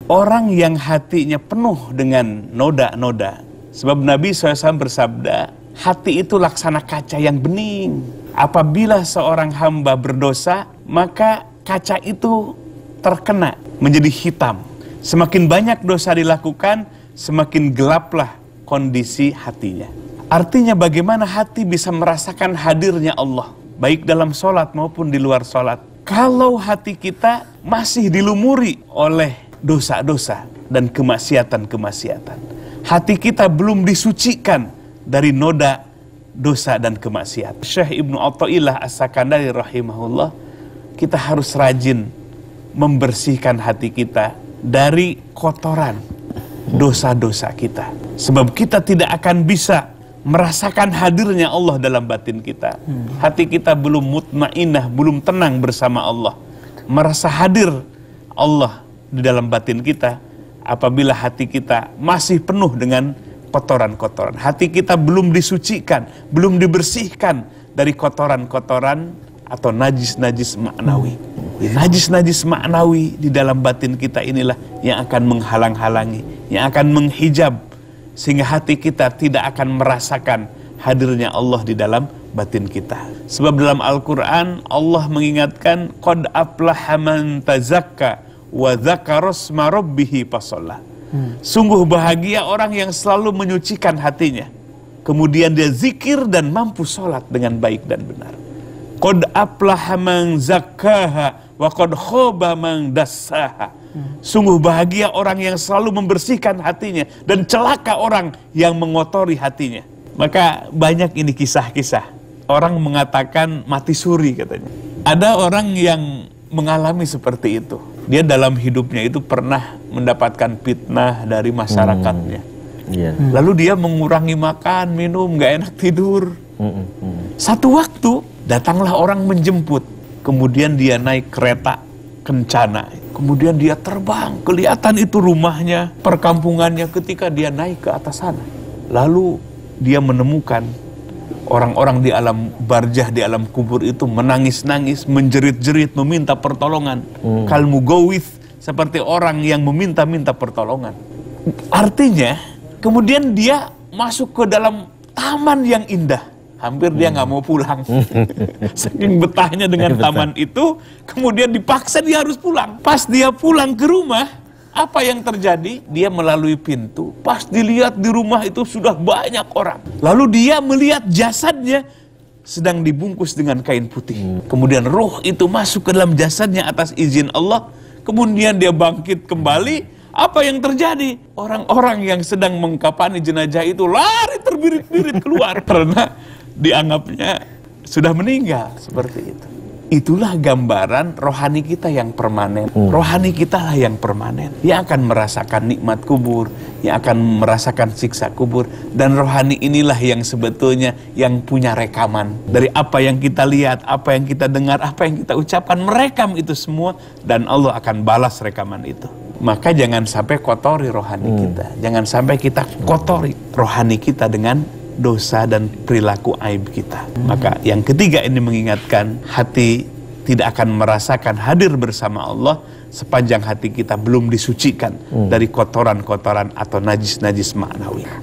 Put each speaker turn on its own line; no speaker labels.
Orang yang hatinya penuh dengan noda-noda. Sebab Nabi SAW bersabda, hati itu laksana kaca yang bening. Apabila seorang hamba berdosa, maka kaca itu terkena menjadi hitam. Semakin banyak dosa dilakukan, semakin gelaplah kondisi hatinya. Artinya bagaimana hati bisa merasakan hadirnya Allah, baik dalam sholat maupun di luar sholat. Kalau hati kita masih dilumuri oleh dosa-dosa dan kemaksiatan-kemaksiatan, hati kita belum disucikan dari noda dosa dan kemaksiatan. Syekh Ibnu Athaillah As-Sakandari rahimahullah, kita harus rajin membersihkan hati kita dari kotoran dosa-dosa kita. Sebab kita tidak akan bisa merasakan hadirnya Allah dalam batin kita. Hati kita belum mutmainah, belum tenang bersama Allah. Merasa hadir Allah di dalam batin kita apabila hati kita masih penuh dengan kotoran-kotoran. Hati kita belum disucikan, belum dibersihkan dari kotoran-kotoran atau najis-najis maknawi. Najis-najis maknawi di dalam batin kita inilah yang akan menghalang-halangi, yang akan menghijab, sehingga hati kita tidak akan merasakan hadirnya Allah di dalam batin kita. Sebab dalam Al-Quran Allah mengingatkan, qad aflaha man tazakka wa dzakarasma rabbihi fasalla. Sungguh bahagia orang yang selalu menyucikan hatinya, kemudian dia zikir dan mampu sholat dengan baik dan benar. Qad aflaha man zakkaha wa qad khaba man dassaha. Sungguh bahagia orang yang selalu membersihkan hatinya, dan celaka orang yang mengotori hatinya. Maka banyak ini kisah-kisah. Orang mengatakan mati suri katanya. Ada orang yang mengalami seperti itu. Dia dalam hidupnya itu pernah mendapatkan fitnah dari masyarakatnya. Lalu dia mengurangi makan, minum, gak enak tidur. Satu waktu datanglah orang menjemput. Kemudian dia naik kereta kencana. Kemudian dia terbang, kelihatan itu rumahnya, perkampungannya ketika dia naik ke atas sana. Lalu dia menemukan orang-orang di alam barzah, di alam kubur itu menangis-nangis, menjerit-jerit, meminta pertolongan. Kal mugawith, seperti orang yang meminta-minta pertolongan. Artinya, kemudian dia masuk ke dalam taman yang indah. Hampir dia nggak mau pulang. Saking betahnya dengan taman itu, kemudian dipaksa dia harus pulang. Pas dia pulang ke rumah, apa yang terjadi? Dia melalui pintu, pas dilihat di rumah itu sudah banyak orang. Lalu dia melihat jasadnya sedang dibungkus dengan kain putih. Kemudian roh itu masuk ke dalam jasadnya atas izin Allah. Kemudian dia bangkit kembali. Apa yang terjadi? Orang-orang yang sedang mengkafani jenazah itu lari terbirit-birit keluar karena dianggapnya sudah meninggal. Seperti itu. Itulah gambaran rohani kita yang permanen. Rohani kita lah yang permanen, yang akan merasakan nikmat kubur, yang akan merasakan siksa kubur. Dan rohani inilah yang sebetulnya yang punya rekaman dari apa yang kita lihat, apa yang kita dengar, apa yang kita ucapkan, merekam itu semua, dan Allah akan balas rekaman itu. Maka jangan sampai kotori rohani kita. Jangan sampai kita kotori rohani kita dengan dosa dan perilaku aib kita. Maka yang ketiga ini mengingatkan, hati tidak akan merasakan hadir bersama Allah sepanjang hati kita belum disucikan dari kotoran-kotoran atau najis-najis maknawi.